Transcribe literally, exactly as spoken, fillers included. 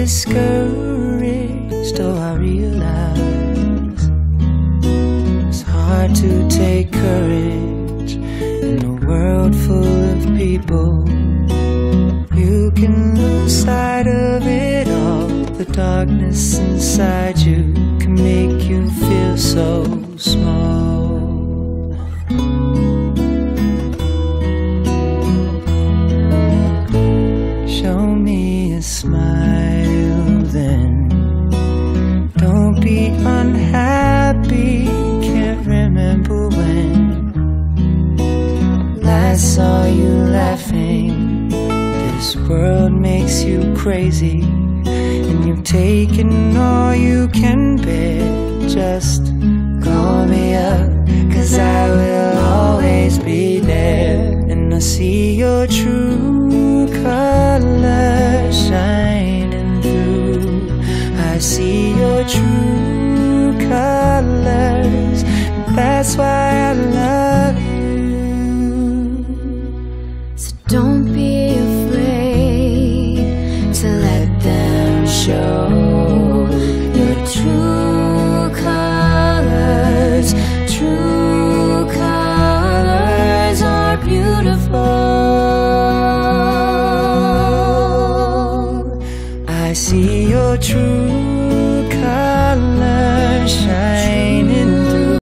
discouraged. Oh, I realize it's hard to take courage in a world full of people. You can lose sight of it all. The darkness inside you can make you feel so small. Show me a smile then. Don't be unhappy. Can't remember when last saw you laughing. This world makes you crazy, and you've taken all you can bear. Just call me up, 'cause I will always be there. And I see your true colors shining through. I see your true colors. That's why I love you. So don't be afraid to let them show your true colors. True colors are beautiful. I see your true